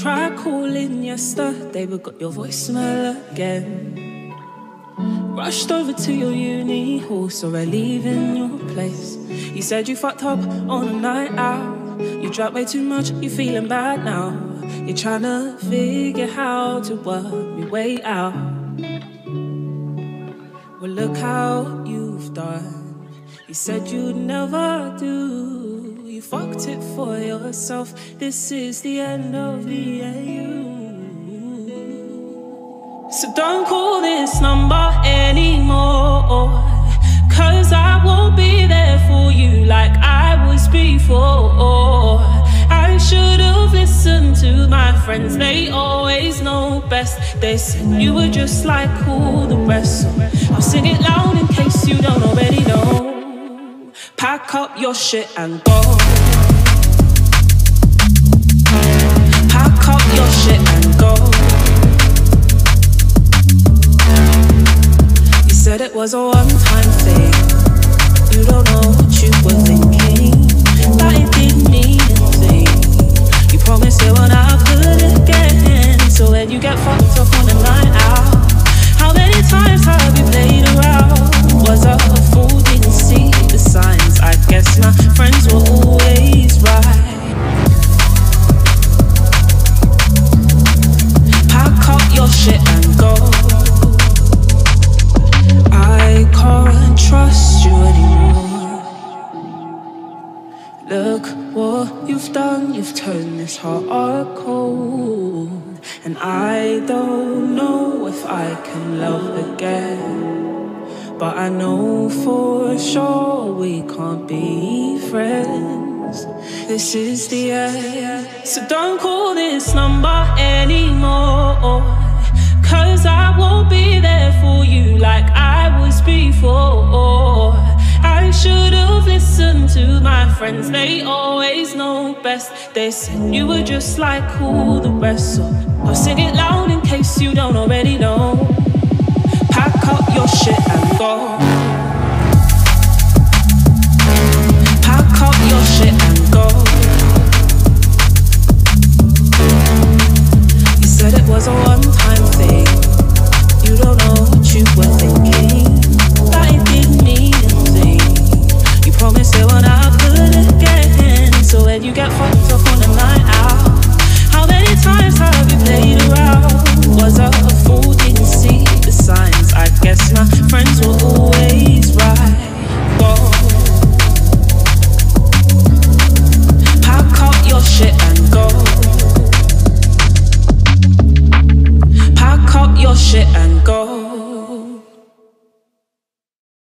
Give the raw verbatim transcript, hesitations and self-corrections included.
tried calling yesterday, but got your voicemail again. Rushed over to your uni hall, so I leave in your place. You said you fucked up on a night out. You drank way too much, you feeling bad now. You're trying to figure how to work your way out. Well, look how you've done. You said you'd never do. You fucked it for yourself. This is the end of the A U. So don't call this number anymore, cause I won't be there for you like I was before. I should have listened to my friends, they always know best. They said you were just like all the rest, so I'll sing it loud in case you don't already know. Pack up your shit and go. Pack up your shit and go. You said it was a one-time thing. You don't know what you were thinking, that it didn't mean anything. You promised it would happen again. So when you get fucked up on a night out, how many times have you played around? Was I a fool, didn't see the signs? I guess my friends were always right. Pack up your shit and go. I can't trust you anymore. Look what you've done, you've turned this heart cold. And I don't know if I can love again, but I know for sure we can't be friends. This is the end. So don't call this number anymore, cause I won't be there for you like I was before. I should have listened to my friends, they always know best. They said you were just like all the rest, so I'll sing it loud in case you don't already know. Pack up your shit and go.